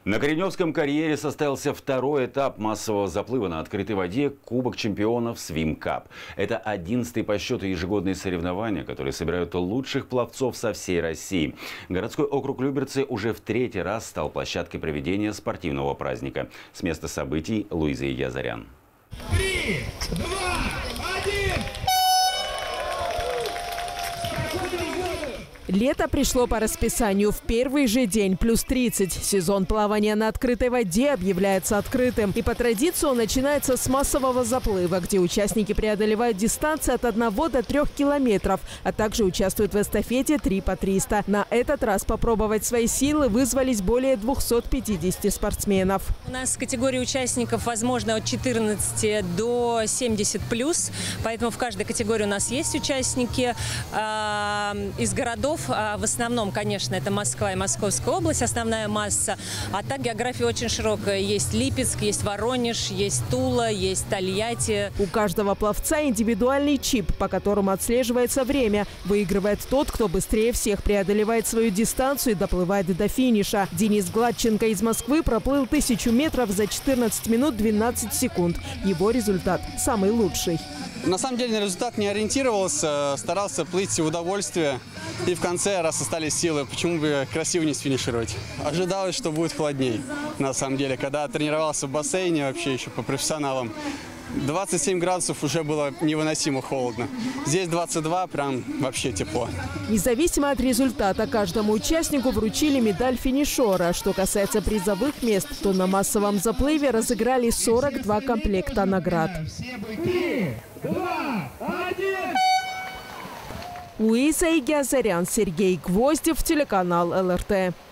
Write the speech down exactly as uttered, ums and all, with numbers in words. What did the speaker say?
На Кореневском карьере состоялся второй этап массового заплыва на открытой воде Кубок чемпионов Swim Cup. Это одиннадцатый по счету ежегодные соревнования, которые собирают лучших пловцов со всей России. Городской округ Люберцы уже в третий раз стал площадкой проведения спортивного праздника. С места событий Луиза Ягозарян. Три, два, один! Лето пришло по расписанию в первый же день, плюс тридцать. Сезон плавания на открытой воде объявляется открытым. И по традиции он начинается с массового заплыва, где участники преодолевают дистанции от одного до трех километров, а также участвуют в эстафете три по триста. На этот раз попробовать свои силы вызвались более двухсот пятидесяти спортсменов. У нас категория участников возможно от четырнадцати до семидесяти плюс, поэтому в каждой категории у нас есть участники э, из городов. В основном, конечно, это Москва и Московская область, основная масса. А так география очень широкая. Есть Липецк, есть Воронеж, есть Тула, есть Тольятти. У каждого пловца индивидуальный чип, по которому отслеживается время. Выигрывает тот, кто быстрее всех преодолевает свою дистанцию и доплывает до финиша. Денис Гладченко из Москвы проплыл тысячу метров за четырнадцать минут двенадцать секунд. Его результат самый лучший. На самом деле на результат не ориентировался, старался плыть в удовольствие. И в конце, раз остались силы, почему бы красиво не сфинишировать. Ожидалось, что будет холодней. На самом деле, когда тренировался в бассейне, вообще еще по профессионалам, двадцать семь градусов уже было невыносимо холодно. Здесь двадцать два, прям вообще тепло. Независимо от результата, каждому участнику вручили медаль финишера. Что касается призовых мест, то на массовом заплыве разыграли сорок два комплекта наград. Три, два, один! Луиза Ягозарян, Сергей Гвоздев, телеканал эл эр тэ.